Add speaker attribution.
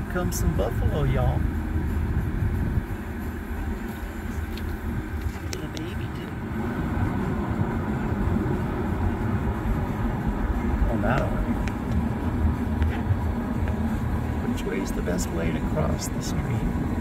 Speaker 1: comes some buffalo, y'all. Little baby too. On that one. Which way is the best way to cross the stream?